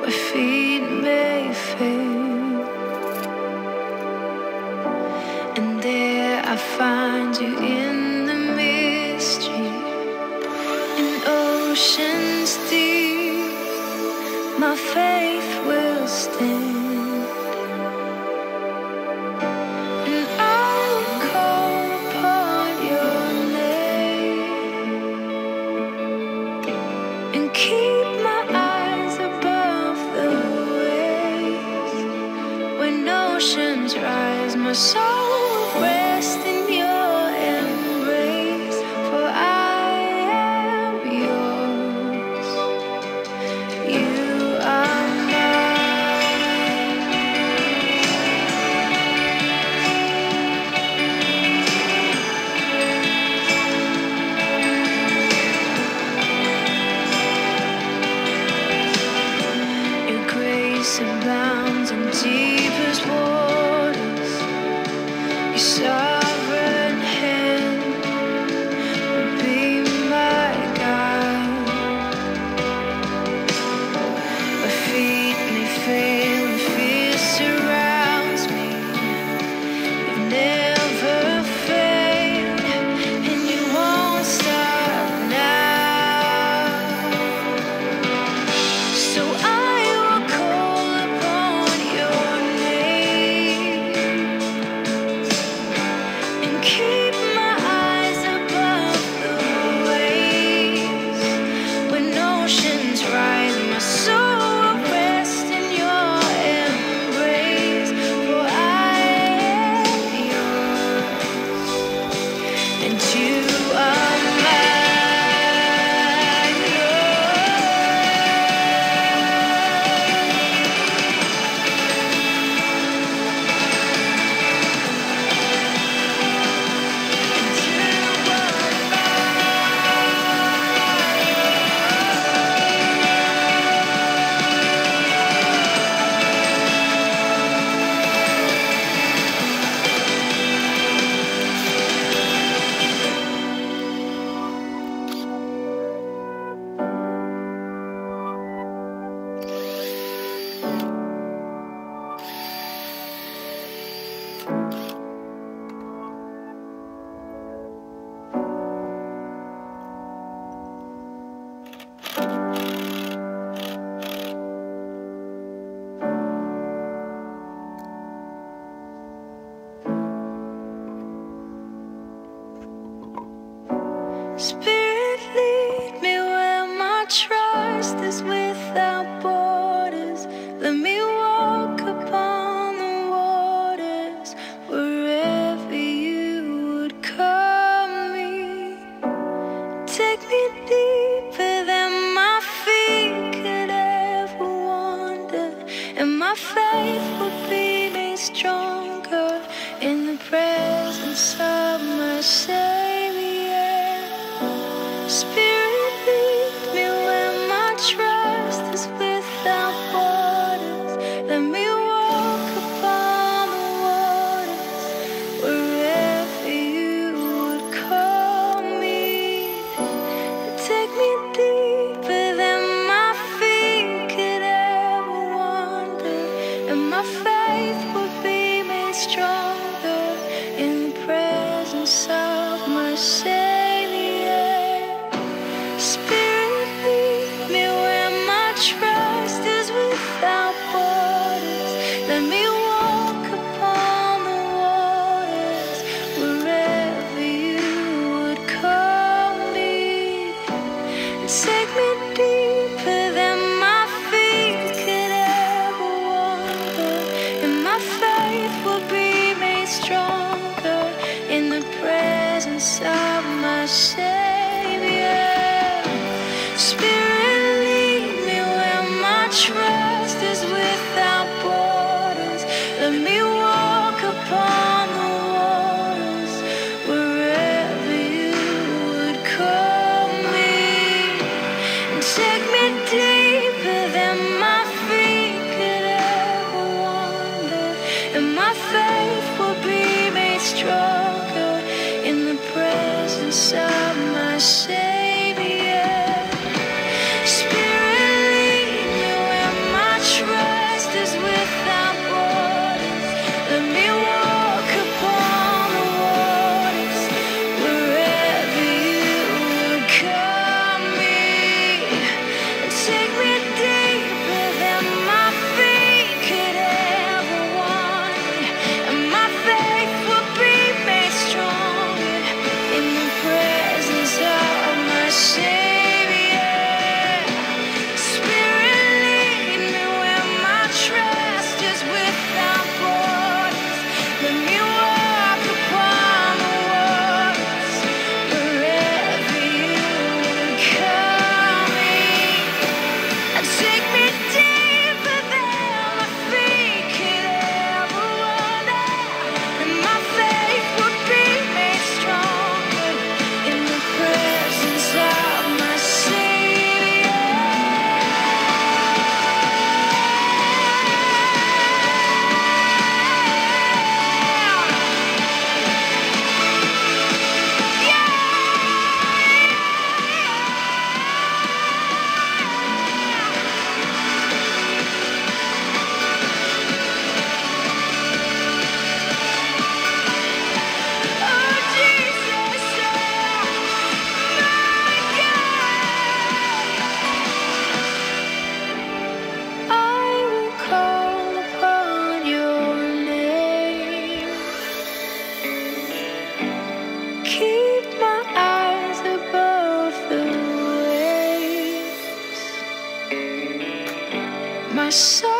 my feet may fail, and there I find you in the mystery, in oceans deep. My faith will stand. Keep my eyes above the waves. When oceans rise, my soul will rest in your embrace. For I am yours, you are mine. Your grace abounds in deepest waters. Your sovereign hand will be my guide. My feet may fail and fear surrounds me. You've never failed, and you won't stop now. So I will call upon your name and keep my eyes above the waves. When oceans rise, my soul will rest in your embrace. For I am yours, and you are mine. Spirit, lead me where my trust is without borders. Let me walk upon the waters wherever you would call me. Take me deeper than my feet could ever wander, and my faith will be made stronger in the presence of my Savior. Spirit, lead me where my trust is without borders. Let me walk upon the waters wherever you would call me. Take me deeper than my feet could ever wander, and my my soul.